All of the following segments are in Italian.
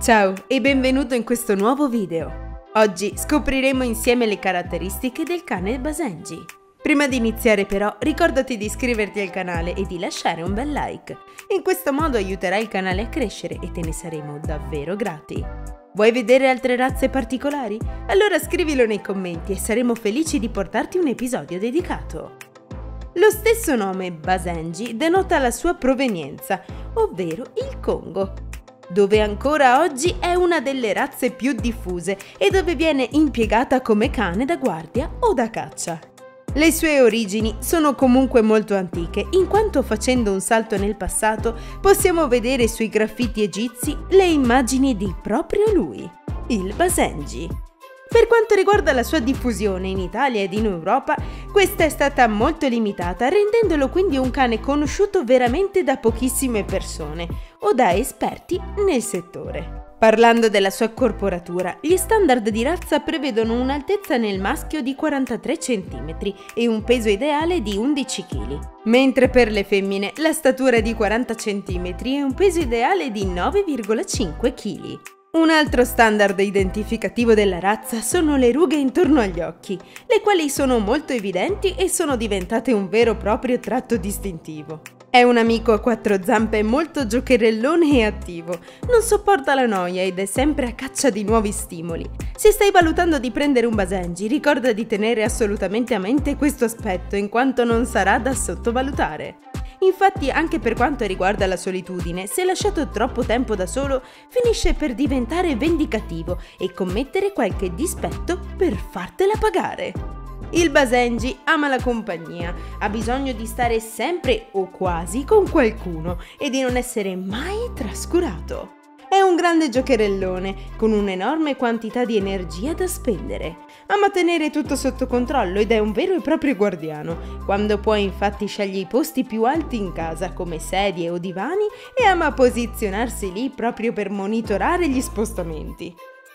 Ciao e benvenuto in questo nuovo video. Oggi scopriremo insieme le caratteristiche del cane Basenji. Prima di iniziare però ricordati di iscriverti al canale e di lasciare un bel like. In questo modo aiuterai il canale a crescere e te ne saremo davvero grati. Vuoi vedere altre razze particolari? Allora scrivilo nei commenti e saremo felici di portarti un episodio dedicato. Lo stesso nome Basenji denota la sua provenienza, ovvero il Congo, dove ancora oggi è una delle razze più diffuse e dove viene impiegata come cane da guardia o da caccia. Le sue origini sono comunque molto antiche, in quanto facendo un salto nel passato possiamo vedere sui graffiti egizi le immagini di proprio lui, il Basenji. Per quanto riguarda la sua diffusione in Italia ed in Europa, questa è stata molto limitata, rendendolo quindi un cane conosciuto veramente da pochissime persone o da esperti nel settore. Parlando della sua corporatura, gli standard di razza prevedono un'altezza nel maschio di 43 cm e un peso ideale di 11 kg, mentre per le femmine la statura è di 40 cm e un peso ideale di 9,5 kg. Un altro standard identificativo della razza sono le rughe intorno agli occhi, le quali sono molto evidenti e sono diventate un vero e proprio tratto distintivo. È un amico a quattro zampe molto giocherellone e attivo, non sopporta la noia ed è sempre a caccia di nuovi stimoli. Se stai valutando di prendere un Basenji, ricorda di tenere assolutamente a mente questo aspetto, in quanto non sarà da sottovalutare. Infatti, anche per quanto riguarda la solitudine, se lasciato troppo tempo da solo, finisce per diventare vendicativo e commettere qualche dispetto per fartela pagare. Il Basenji ama la compagnia, ha bisogno di stare sempre o quasi con qualcuno e di non essere mai trascurato. È un grande giocherellone, con un'enorme quantità di energia da spendere. Ama tenere tutto sotto controllo ed è un vero e proprio guardiano. Quando può infatti sceglie i posti più alti in casa, come sedie o divani, e ama posizionarsi lì proprio per monitorare gli spostamenti.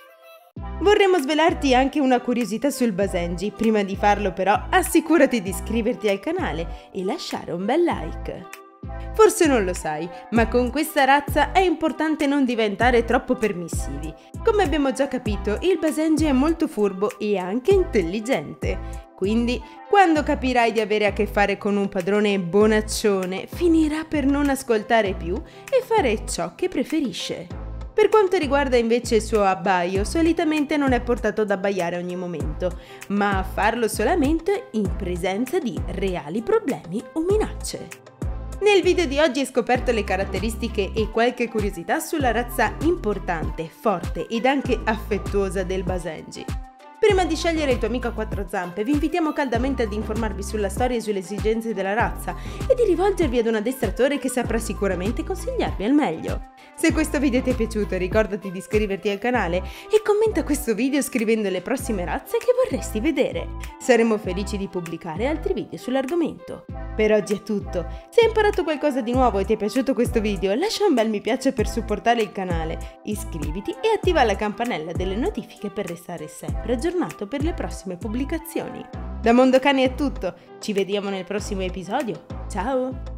Vorremmo svelarti anche una curiosità sul Basenji. Prima di farlo però assicurati di iscriverti al canale e lasciare un bel like. Forse non lo sai, ma con questa razza è importante non diventare troppo permissivi. Come abbiamo già capito, il Basenji è molto furbo e anche intelligente. Quindi, quando capirai di avere a che fare con un padrone bonaccione, finirà per non ascoltare più e fare ciò che preferisce. Per quanto riguarda invece il suo abbaio, solitamente non è portato ad abbaiare ogni momento, ma a farlo solamente in presenza di reali problemi o minacce. Nel video di oggi hai scoperto le caratteristiche e qualche curiosità sulla razza importante, forte ed anche affettuosa del Basenji. Prima di scegliere il tuo amico a quattro zampe, vi invitiamo caldamente ad informarvi sulla storia e sulle esigenze della razza e di rivolgervi ad un addestratore che saprà sicuramente consigliarvi al meglio. Se questo video ti è piaciuto, ricordati di iscriverti al canale e commenta questo video scrivendo le prossime razze che vorresti vedere. Saremo felici di pubblicare altri video sull'argomento. Per oggi è tutto. Se hai imparato qualcosa di nuovo e ti è piaciuto questo video, lascia un bel mi piace per supportare il canale, iscriviti e attiva la campanella delle notifiche per restare sempre aggiornato per le prossime pubblicazioni. Da Mondo Cani è tutto, ci vediamo nel prossimo episodio, ciao!